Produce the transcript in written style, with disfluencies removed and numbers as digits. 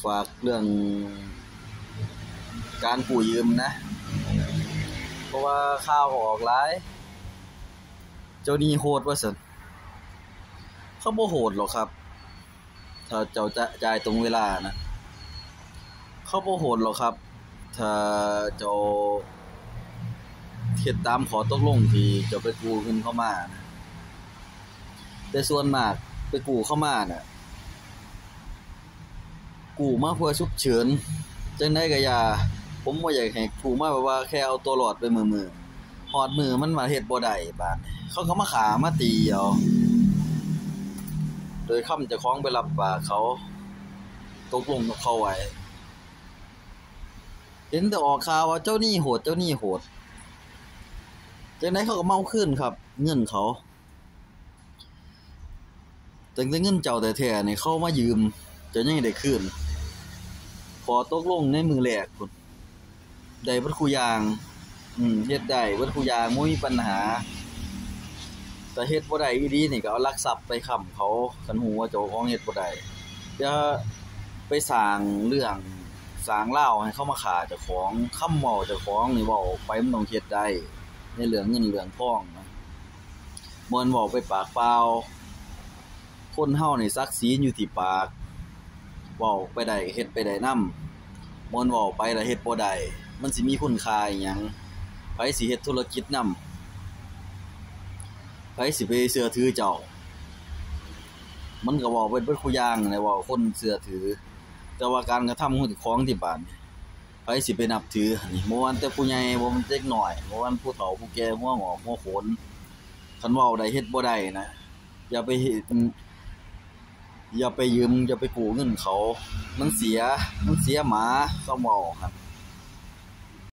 ฝากเรื่องการกู้ยืมนะเพราะว่าข่าวออกหลายเจ้าหนี้โหดว่าซั่นเขาบ่โหดหรอกครับถ้าเจ้าจะจ่ายตรงเวลานะเขาบ่โหดหรอกครับถ้าเจ้าเฮ็ดตามข้อตกลงที่เจ้าไปกู้เงินเข้ามานะแต่ส่วนมากไปกู้เข้ามาน่ะกู้มาเพื่อฉุกเฉินจังได๋ก็อย่าผมบ่อยากให้กู้มาแบบว่าแค่เอาตัวรอดไปมื้อๆฮอดมื้อมันมาเฮ็ดบ่ได้บาดนี้เขาก็มาฆ่ามาตีเอาโดยคำเจ้าของไปรับปากเขาตกลงกับเขาไว้เห็นแต่ออกข่าวว่าเจ้าหนี้โหดจังได๋เขาก็มาเอาคืนครับเงินเขาตั้งแต่เงินเจ้าแท้ๆนี่เขามายืมเจ้ายังได้คืนขอตกลงในมื้อแรกพุ่นได้เบิดคุอย่างเฮ็ดได้เบิดคุอย่างบ่มีปัญหาแต่เฮ็ดบ่ได้อีหลีนี่ก็เอาลักทรัพย์ไปค้ำเขาคันฮู้ว่าเจ้าของเฮ็ดบ่ได้อย่าไปสร้างเรื่องสร้างราวให้เขามาฆ่าเจ้าของคำเว้าเจ้าของนี่เว้าไปมันต้องเฮ็ดได้ในเรื่องเงินเรื่องทองนะบ่แม่นเว้าไปปากเปล่าคนเฮานี่ศักดิ์ศรีอยู่ที่ปากเว้าไปได้ก็เฮ็ดไปได้นำบ่แม่นเว้าไปแล้วเฮ็ดบ่ได้มันสิมีคุณค่าอิหยังไผสิเฮ็ดธุรกิจนำไผสิไปเชื่อถือเจ้ามันก็เว้าเบิดคุอย่างนั่นแหละเว้าคนเชื่อถือแต่ว่าการกระทำของเจ้าของที่บ้านไผสิไปนับถือนี่บ่ว่าแต่ผู้ใหญ่บ่ว่าเด็กน้อยบ่ว่าผู้เฒ่าผู้แก่หัวงอกหัวโขนคันเว้าได้เฮ็ดบ่ได้นะอย่าไปอย่าไปยืมอย่าไปกู้เงินเขามันเสียหมาเขาเว้าครับ